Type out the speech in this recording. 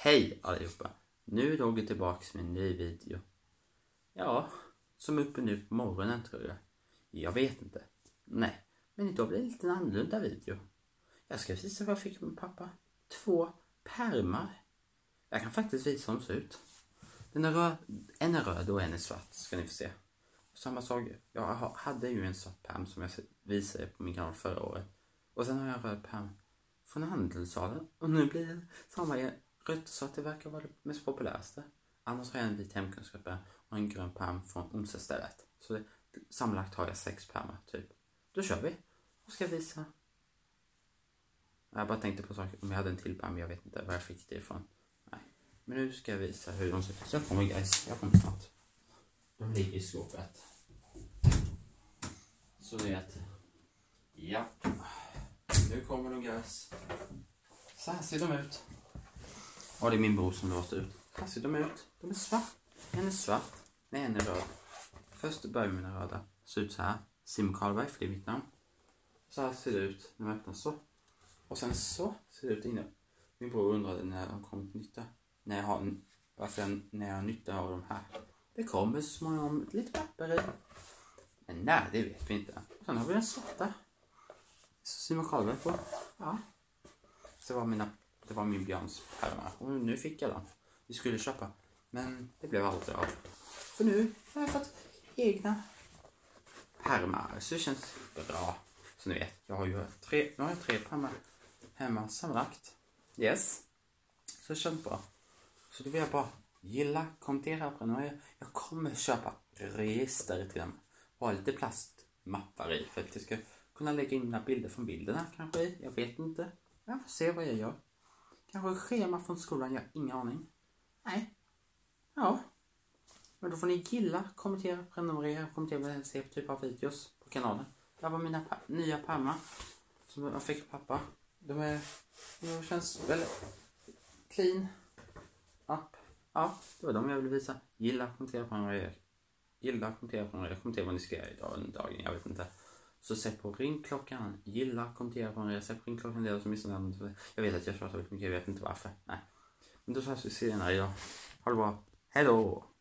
Hej allihopa! Nu är jag tillbaka med en ny video. Ja, som uppe nu på morgonen tror jag. Jag vet inte. Nej, men idag blir det lite en annorlunda video. Jag ska visa vad jag fick med pappa. 2 pärmar. Jag kan faktiskt visa hur de ser ut. En är röd och en är svart, ska ni få se. Samma sak, jag hade ju en svart pärm som jag visade på min kanal förra året. Och sen har jag en röd pärm från handelssalen. Och nu blir det samma rött, så att det verkar vara det mest populäraste. Annars har jag en vit hemkunskap och en grön pärm från onsdagsstället. Så sammanlagt har jag 6 pärmar typ. Då kör vi. Och ska jag visa. Jag bara tänkte på saker om jag hade en till pärm. Jag vet inte var jag fick det ifrån. Nej. Men nu ska jag visa hur de ser ut. Så jag kommer guys. Jag kommer snart. De ligger i skåpet. Så det är att. Ja. Nu kommer de guys. Så här ser de ut. Ja, det är min bror som låter ut. Här ser de ut. De är svart. En är svart. Nej, en är röd. Först börjar med den röda. Ser ut så här. Simon Karlberg, för det är mitt namn. Så här ser det ut när man öppnar så. Och sen så ser det ut inne. Min bror undrade när de kommer till nytta. När jag har nytta av de här. Det kommer så småningom lite papper i. Men nej, det vet vi inte. Och sen har vi den svarta. Simon Karlberg på. Ja. Så det var min Björns pärmar. Och nu fick jag den. Vi skulle köpa. Men det blev aldrig av. För nu har jag fått egna pärmar. Så det känns bra. Så ni vet. Jag har ju 3 pärmar hemma sammanlagt. Yes. Så det känns bra. Så då vill jag bara gilla, kommentera, prenumerera. Jag kommer köpa register till dem. Och lite plastmappar i. För att jag ska kunna lägga in mina bilder från bilderna kanske i. Jag vet inte. Jag får se vad jag gör. Kanske schema från skolan, jag har ingen aning. Nej. Ja. Men då får ni gilla, kommentera, prenumerera, kommentera vad ni ser för typ av videos på kanalen. Det här var mina nya pärmar som jag fick av pappa. De känns väldigt clean up. Ja, det var de jag ville visa. Gilla, kommentera, prenumerera. Gilla, kommentera, prenumerera. Kommentera vad ni ska göra idag under dagen, jag vet inte. Så sätt på ringklockan, gilla, kommentera på en sätt på ringklockan, det är som missar namnet. Jag vet att jag tjatar väldigt mycket, jag vet inte varför. Nej. Men då så här så ser jag idag. Ha det bra. Hej då!